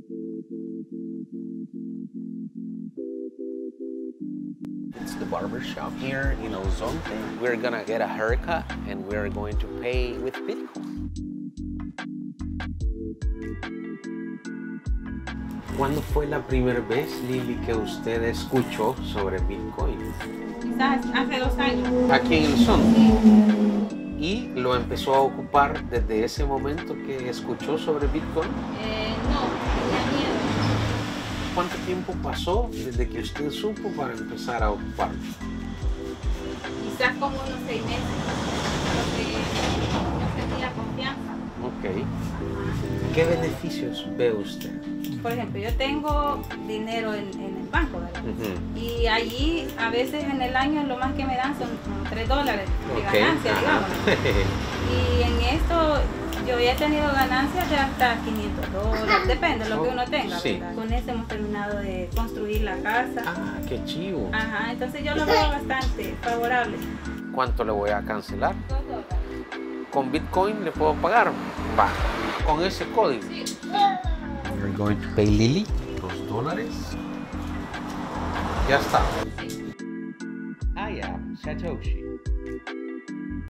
It's the barber shop here in Ozonte. We're gonna get a haircut and we're going to pay with Bitcoin. ¿Cuándo fue la primera vez, Lili, que usted escuchó sobre Bitcoin? Quizás hace 2 años. Aquí en el Son. Sí. ¿Y lo empezó a ocupar desde ese momento que escuchó sobre Bitcoin? No, tenía miedo. ¿Cuánto tiempo pasó desde que usted supo para empezar a ocuparlo? Quizás como unos 6 meses, porque no sentía confianza. Ok. ¿Qué beneficios ve usted? Por ejemplo, yo tengo dinero en el banco, ¿verdad? Y allí a veces en el año lo más que me dan son como $3 de ganancia, digamos. Y en esto yo ya he tenido ganancias de hasta $500, depende de lo que uno tenga, sí. ¿verdad? Con eso hemos terminado de construir la casa. Ah, qué chivo. Ajá, entonces yo lo veo bastante favorable. ¿Cuánto le voy a cancelar? $2. ¿Con Bitcoin le puedo pagar? Va, con ese código. Sí. We're going to pay Lily $2. Ya está. I am Satoshi.